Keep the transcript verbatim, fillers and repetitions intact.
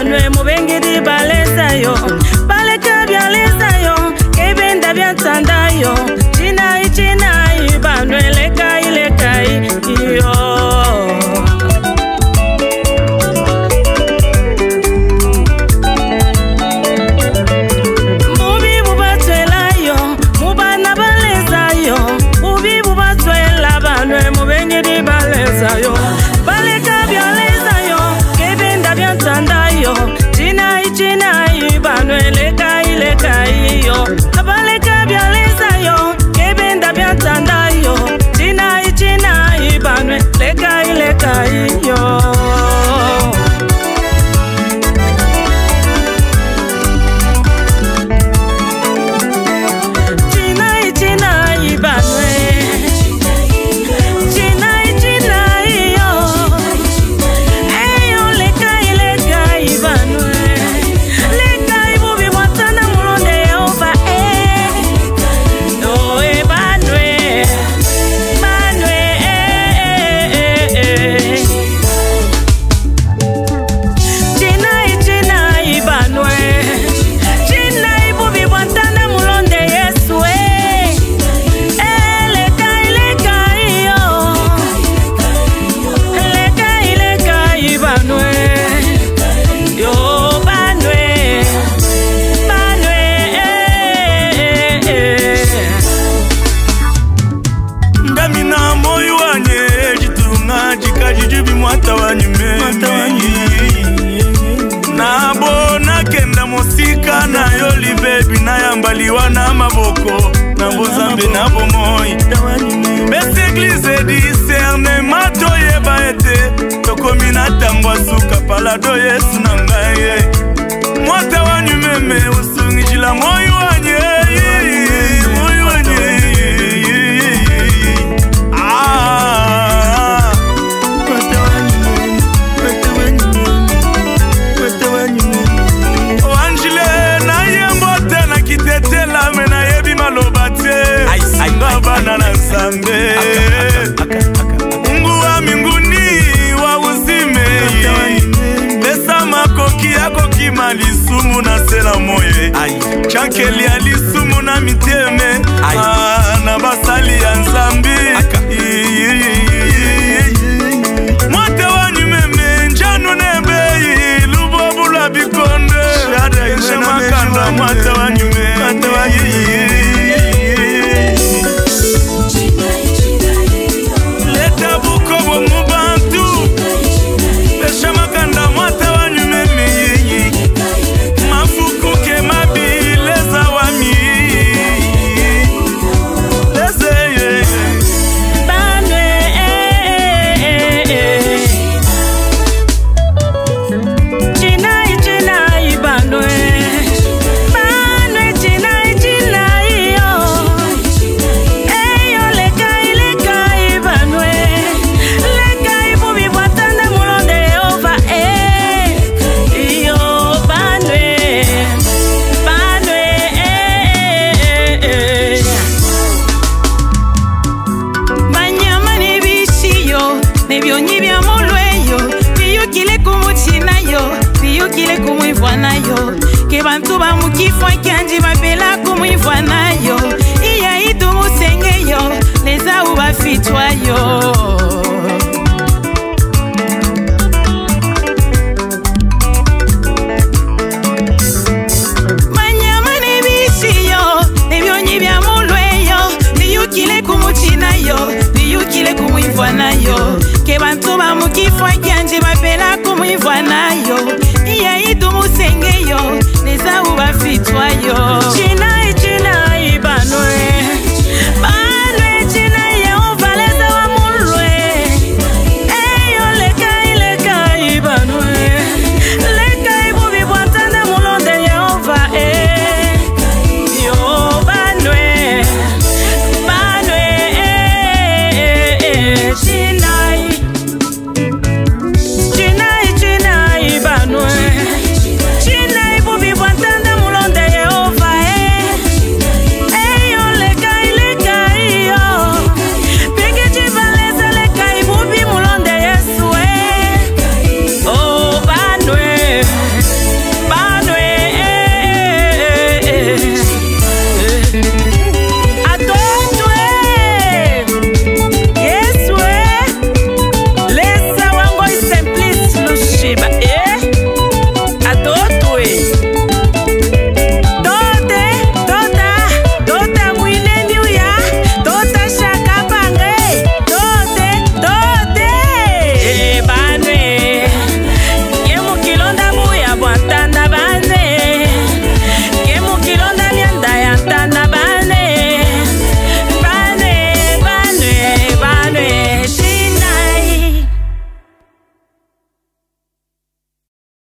banwe mubengidi baleza yo baleka byaleza yo kebenda byatanda yo china china banwe leka ileka yo mubi bubatwela yo mubana baleza yo mubi bubatwela banwe mubengidi baleza yo baleka byaleza yo kebenda byatanda yo china china banwe leka ileka yo baleka byaleza yo kebenda byatanda yo china china banwe leka ileka yo na yoli baby na yambaliwa na maboko na bozambe na bomoi bese église discerne mato yeba ete tokomi na tangwa suka palado Yesu na ngai mwata wanyu meme usungijila moyo wanye moyo wanye ah mwata wanyu meme mwata wanyu meme mwata wanyu meme tetela mena yebi malobate ngabana na nsambe Mungu wa mbinguni wa uzime pesa makoki yako kimalisumu na sela moye chankeli alisumu na miteme na basali ya nsambi mwate wanyu meme njanu nebei lubobula bikonde shemakanda mwate wanyu meme leta bukobo mubantu beshamakanda mwata wanyu meme mafuku ke mabileza wami leze banwe china china banwe kile kumwivwa nayo ke bantu ba mukifwa kyanji babela kumwivwa nayo iya idu musengeyo leza ubafitwa yo